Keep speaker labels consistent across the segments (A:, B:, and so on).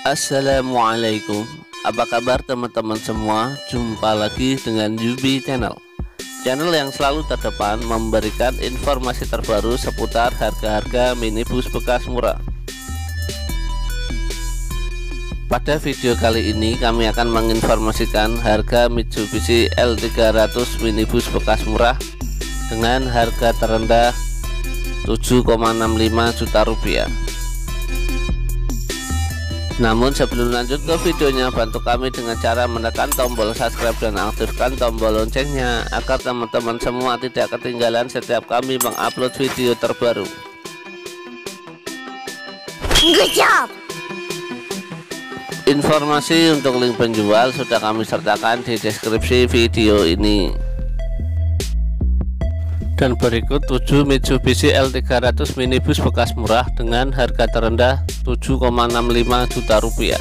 A: Assalamualaikum, apa kabar teman-teman semua? Jumpa lagi dengan Yubi Channel yang selalu terdepan memberikan informasi terbaru seputar harga-harga minibus bekas murah. Pada video kali ini kami akan menginformasikan harga Mitsubishi L300 minibus bekas murah dengan harga terendah 7,65 juta rupiah. Namun sebelum lanjut ke videonya, bantu kami dengan cara menekan tombol subscribe dan aktifkan tombol loncengnya agar teman-teman semua tidak ketinggalan setiap kami mengupload video terbaru.
B: Good job.
A: Informasi untuk link penjual sudah kami sertakan di deskripsi video ini. Dan berikut 7 Mitsubishi L300 minibus bekas murah dengan harga terendah 7,65 juta rupiah.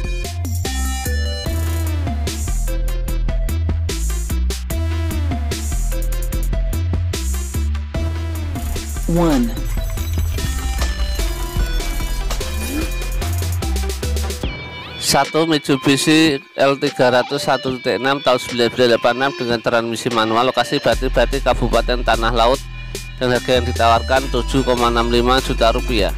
A: Satu Mitsubishi L300 1.6 tahun 1986 dengan transmisi manual, lokasi Bati-Bati, Kabupaten Tanah Laut, dan harga yang ditawarkan 7,65 juta rupiah.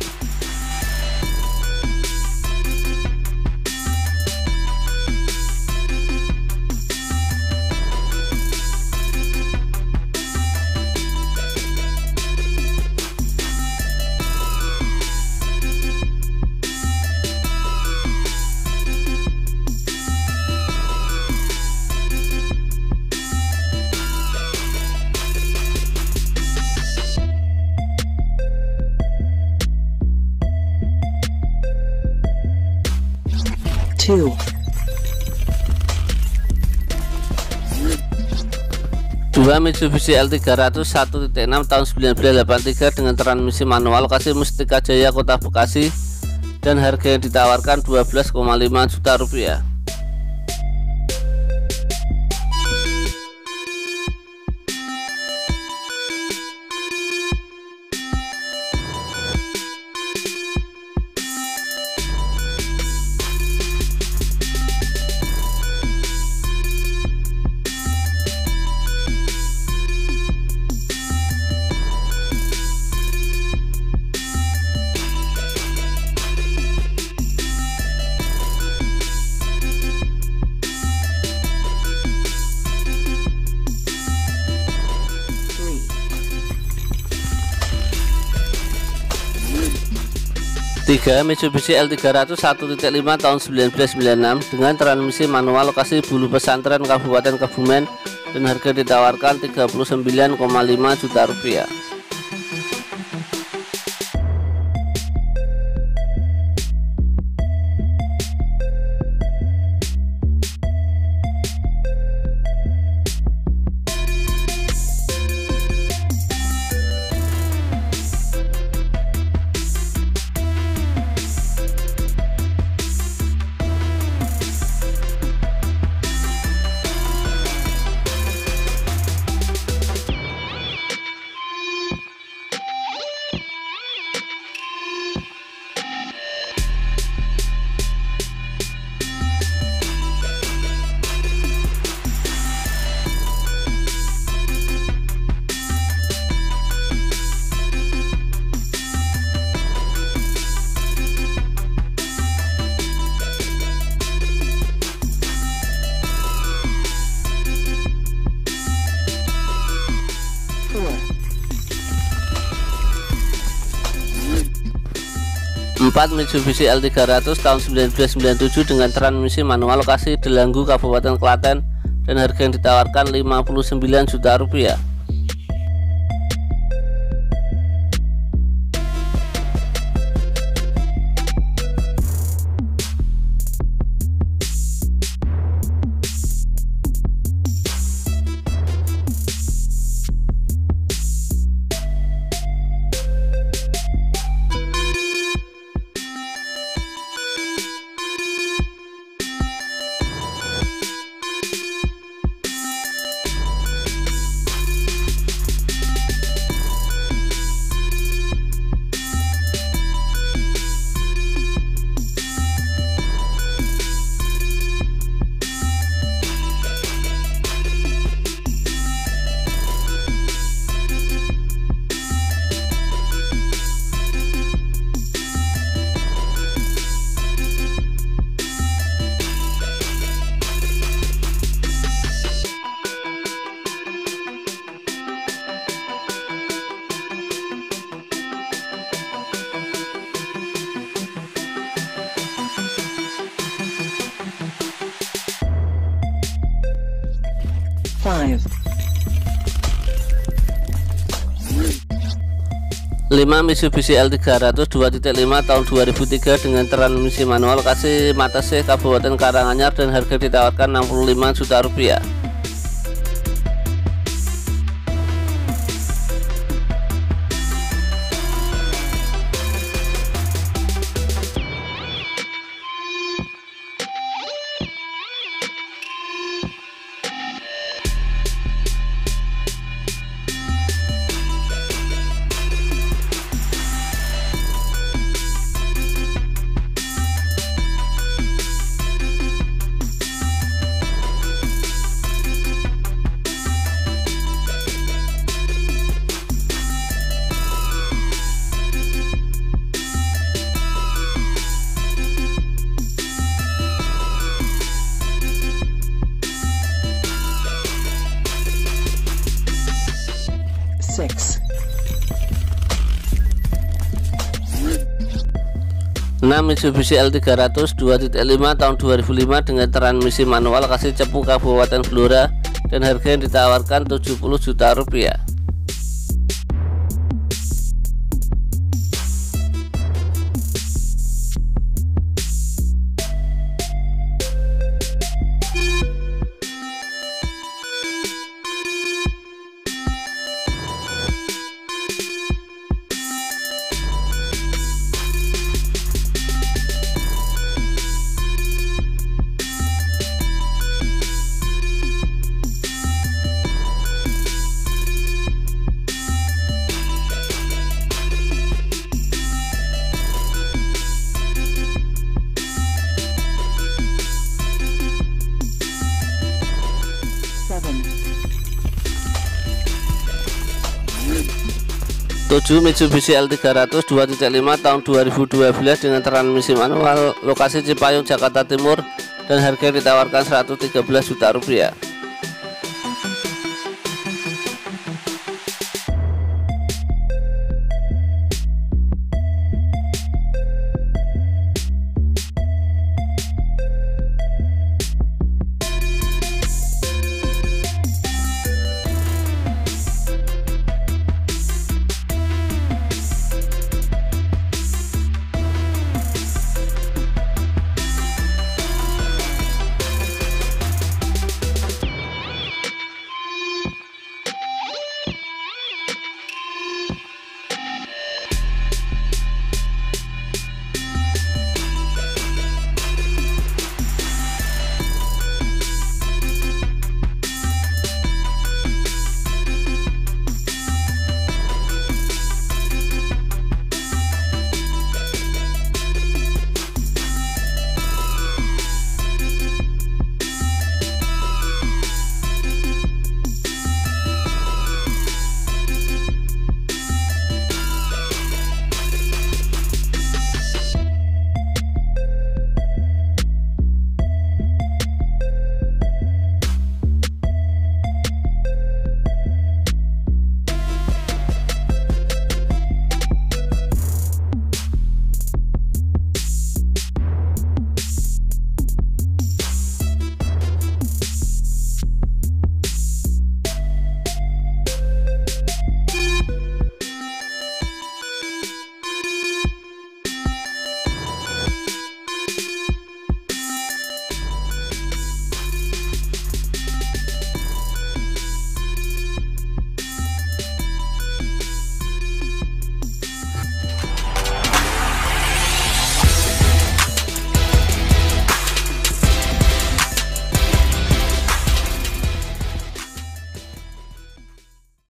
A: Dua Mitsubishi L300 1.6 tahun 1983 dengan transmisi manual, lokasi Mustika Jaya, Kota Bekasi, dan harga yang ditawarkan 12,5 juta rupiah. Tiga Mitsubishi L300 1.5 tahun 1996 dengan transmisi manual, lokasi Bulu Pesantren, Kabupaten Kebumen, dan harga ditawarkan 39,5 juta rupiah. Empat Mitsubishi L300 tahun 1997 dengan transmisi manual, lokasi Delanggu, Kabupaten Klaten, dan harga yang ditawarkan 59 juta rupiah.
C: 5.
A: 5 Mitsubishi L300 2.5 tahun 2003 dengan transmisi manual, lokasi Matase, Kabupaten Karanganyar, dan harga ditawarkan 65 juta rupiah.
C: Six.
A: 6 Mitsubishi L300 2.5 tahun 2005 dengan transmisi manual, lokasi Cepu, Kabupaten Blora, dan harga yang ditawarkan 70 juta rupiah.
C: Seven.
A: 7 Mitsubishi L300 2.5 tahun 2012 dengan transmisi manual, lokasi Cipayung, Jakarta Timur, dan harga ditawarkan 113 juta rupiah.